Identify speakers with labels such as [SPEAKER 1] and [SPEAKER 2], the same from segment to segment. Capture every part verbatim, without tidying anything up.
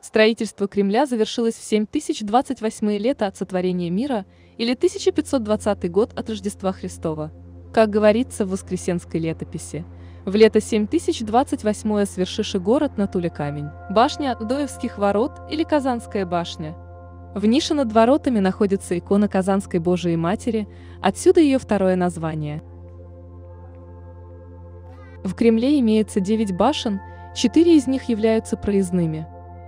[SPEAKER 1] Строительство Кремля завершилось в семь тысяч двадцать восьмое лето от сотворения мира или тысяча пятьсот двадцатый год от Рождества Христова. Как говорится в Воскресенской летописи, в лето семь тысяч двадцать восьмое свершиши город на Туле камень, башня Адоевских ворот или Казанская башня. В нише над воротами находится икона Казанской Божией Матери, отсюда ее второе название. В Кремле имеется девять башен, четыре из них являются проездными.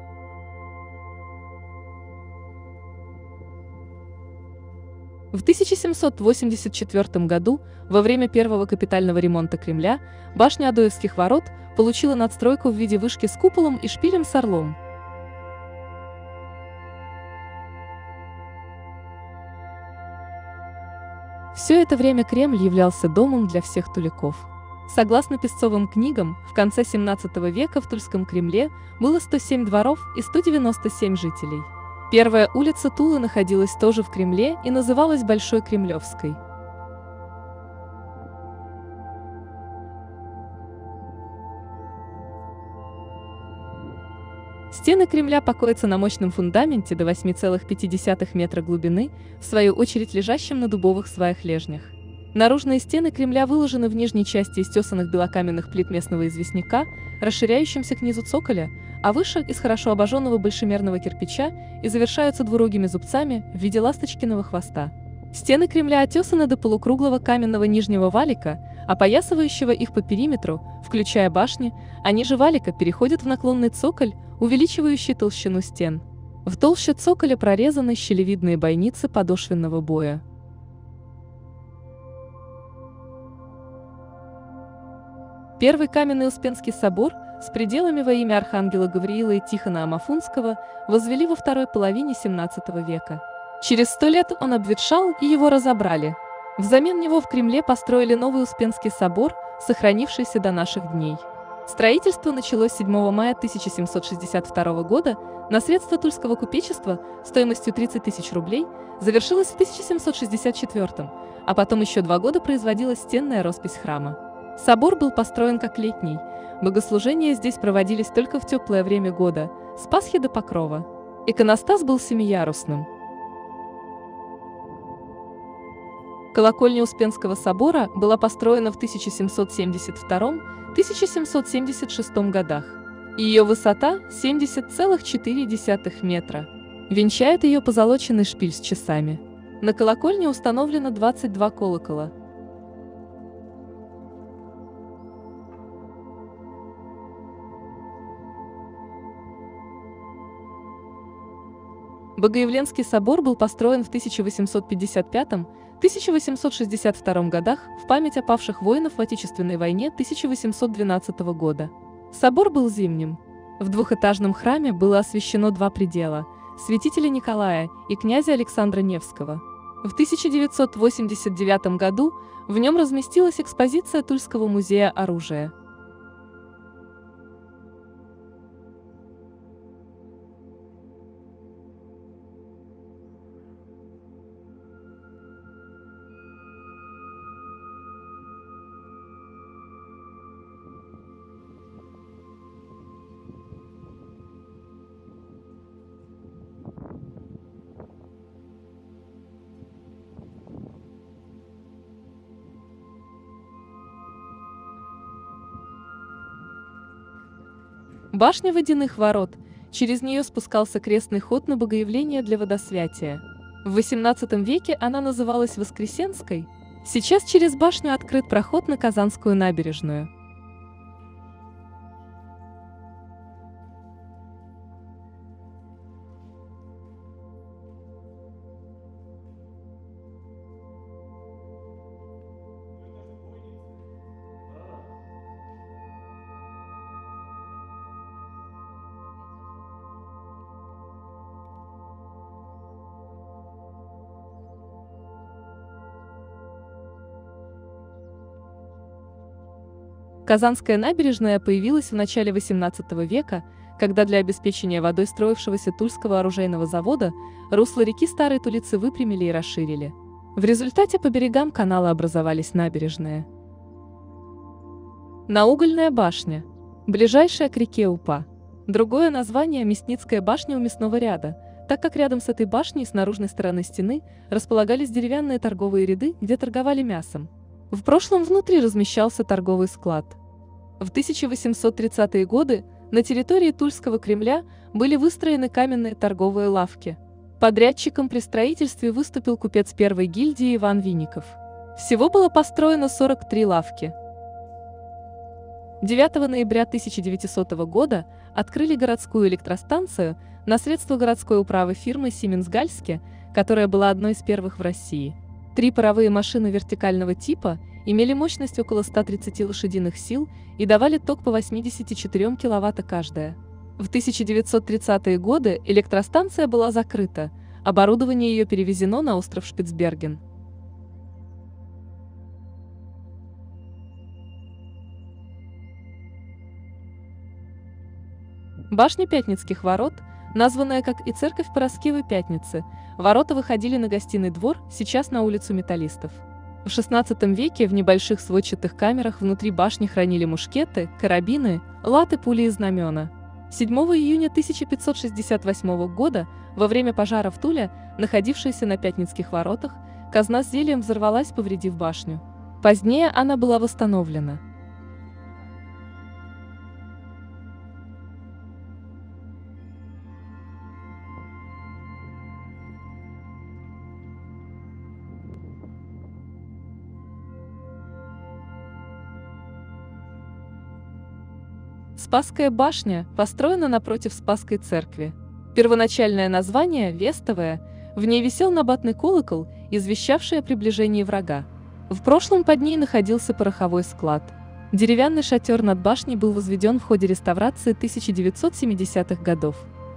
[SPEAKER 1] В тысяча семьсот восемьдесят четвёртом году, во время первого капитального ремонта Кремля, башня Адоевских ворот получила надстройку в виде вышки с куполом и шпилем с орлом. Все это время Кремль являлся домом для всех туляков. Согласно песцовым книгам, в конце семнадцатого века в Тульском Кремле было сто семь дворов и сто девяносто семь жителей. Первая улица Тулы находилась тоже в Кремле и называлась Большой Кремлевской. Стены Кремля покоятся на мощном фундаменте до восьми целых пяти десятых метра глубины, в свою очередь лежащем на дубовых сваях-лежнях. Наружные стены Кремля выложены в нижней части из тесанных белокаменных плит местного известняка, расширяющимся к низу цоколя, а выше – из хорошо обожженного большемерного кирпича и завершаются двурогими зубцами в виде ласточкиного хвоста. Стены Кремля отесаны до полукруглого каменного нижнего валика, опоясывающего их по периметру, включая башни, а ниже валика переходят в наклонный цоколь, увеличивающий толщину стен. В толще цоколя прорезаны щелевидные бойницы подошвенного боя. Первый каменный Успенский собор с пределами во имя архангела Гавриила и Тихона Амафунского возвели во второй половине семнадцатого века. Через сто лет он обветшал и его разобрали. Взамен него в Кремле построили новый Успенский собор, сохранившийся до наших дней. Строительство началось седьмого мая тысяча семьсот шестьдесят второго года на средства Тульского купечества стоимостью тридцать тысяч рублей, завершилось в тысяча семьсот шестьдесят четвёртом, а потом еще два года производилась стенная роспись храма. Собор был построен как летний, богослужения здесь проводились только в теплое время года, с Пасхи до Покрова. Иконостас был семиярусным. Колокольня Успенского собора была построена в тысяча семьсот семьдесят втором — тысяча семьсот семьдесят шестом годах. Ее высота – семьдесят целых четыре десятых метра. Венчает ее позолоченный шпиль с часами. На колокольне установлено двадцать два колокола. Богоявленский собор был построен в тысяча восемьсот пятьдесят пятом — тысяча восемьсот шестьдесят втором годах в память о павших воинов в Отечественной войне тысяча восемьсот двенадцатого года. Собор был зимним. В двухэтажном храме было освящено два предела – святителя Николая и князя Александра Невского. В тысяча девятьсот восемьдесят девятом году в нем разместилась экспозиция Тульского музея оружия. Башня водяных ворот, через нее спускался крестный ход на Богоявление для водосвятия. В восемнадцатом веке она называлась Воскресенской, сейчас через башню открыт проход на Казанскую набережную. Казанская набережная появилась в начале восемнадцатого века, когда для обеспечения водой строившегося Тульского оружейного завода русло реки Старой Тулицы выпрямили и расширили. В результате по берегам канала образовались набережные. Наугольная башня. Ближайшая к реке Упа. Другое название – Мясницкая башня у мясного ряда, так как рядом с этой башней с наружной стороны стены располагались деревянные торговые ряды, где торговали мясом. В прошлом внутри размещался торговый склад. В тысяча восемьсот тридцатые годы на территории Тульского Кремля были выстроены каменные торговые лавки. Подрядчиком при строительстве выступил купец первой гильдии Иван Винников. Всего было построено сорок три лавки. девятого ноября тысяча девятисотого года открыли городскую электростанцию на средства городской управы фирмы «Сименс-Гальске», которая была одной из первых в России. Три паровые машины вертикального типа имели мощность около ста тридцати лошадиных сил и давали ток по восьмидесяти четырем киловаттам каждая. В тысяча девятьсот тридцатые годы электростанция была закрыта, оборудование ее перевезено на остров Шпицберген. Башня Пятницких ворот, названная, как и церковь Параскевы Пятницы, ворота выходили на гостиный двор, сейчас на улицу Металлистов. В шестнадцатом веке в небольших сводчатых камерах внутри башни хранили мушкеты, карабины, латы, пули и знамена. седьмого июня тысяча пятьсот шестьдесят восьмого года, во время пожара в Туле, находившейся на Пятницких воротах, казна с зельем взорвалась, повредив башню. Позднее она была восстановлена. Спасская башня построена напротив Спасской церкви. Первоначальное название – Вестовая, в ней висел набатный колокол, извещавший о приближении врага. В прошлом под ней находился пороховой склад. Деревянный шатер над башней был возведен в ходе реставрации тысяча девятьсот семидесятых годов.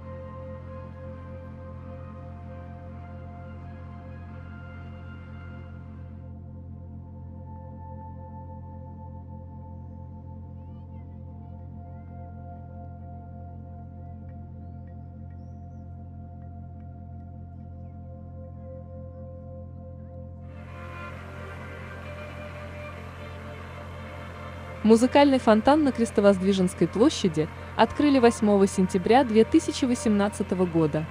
[SPEAKER 1] Музыкальный фонтан на Крестовоздвиженской площади открыли восьмого сентября две тысячи восемнадцатого года.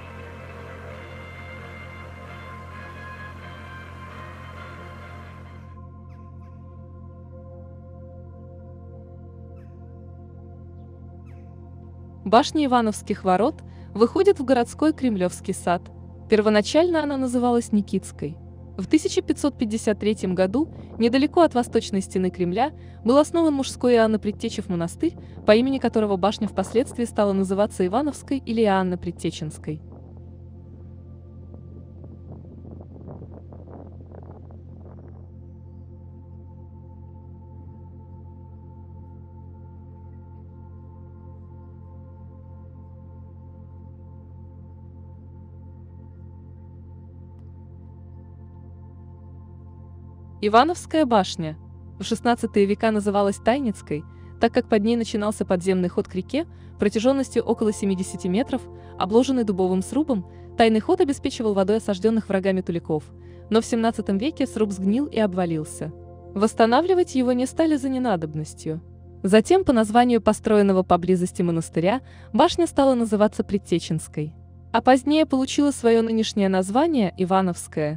[SPEAKER 1] Башня Ивановских ворот выходит в городской Кремлевский сад. Первоначально она называлась Никитской. В тысяча пятьсот пятьдесят третьем году, недалеко от восточной стены Кремля, был основан мужской Иоанна Предтечев монастырь, по имени которого башня впоследствии стала называться Ивановской или Иоанна Предтеченской. Ивановская башня в шестнадцатые века называлась Тайницкой, так как под ней начинался подземный ход к реке протяженностью около семидесяти метров, обложенный дубовым срубом. Тайный ход обеспечивал водой осажденных врагами туликов, но в семнадцатом веке сруб сгнил и обвалился. Восстанавливать его не стали за ненадобностью. Затем, по названию построенного поблизости монастыря, башня стала называться Предтеченской, а позднее получила свое нынешнее название Ивановская.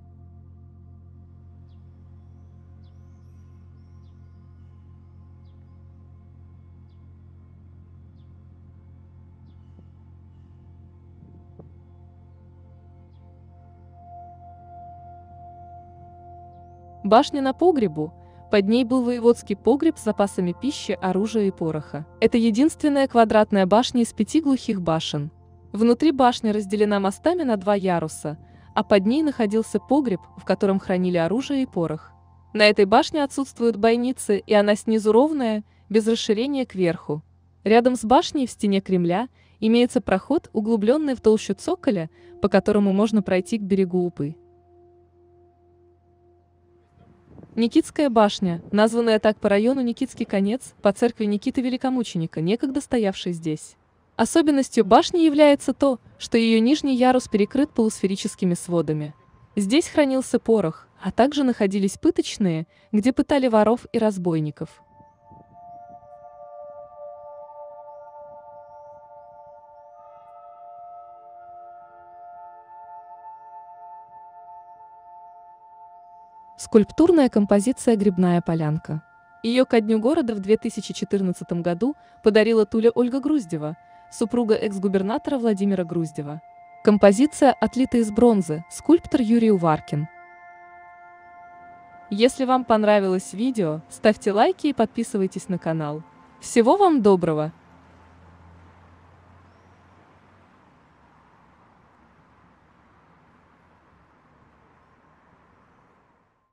[SPEAKER 1] Башня на погребу. Под ней был воеводский погреб с запасами пищи, оружия и пороха. Это единственная квадратная башня из пяти глухих башен. Внутри башня разделена мостами на два яруса, а под ней находился погреб, в котором хранили оружие и порох. На этой башне отсутствуют бойницы, и она снизу ровная, без расширения кверху. Рядом с башней в стене Кремля имеется проход, углубленный в толщу цоколя, по которому можно пройти к берегу Упы. Никитская башня, названная так по району Никитский конец, по церкви Никиты Великомученика, некогда стоявшей здесь. Особенностью башни является то, что ее нижний ярус перекрыт полусферическими сводами. Здесь хранился порох, а также находились пыточные, где пытали воров и разбойников. Скульптурная композиция «Грибная полянка». Ее ко дню города в две тысячи четырнадцатом году подарила Туля Ольга Груздева, супруга экс-губернатора Владимира Груздева. Композиция отлита из бронзы, скульптор Юрий Уваркин. Если вам понравилось видео, ставьте лайки и подписывайтесь на канал. Всего вам доброго!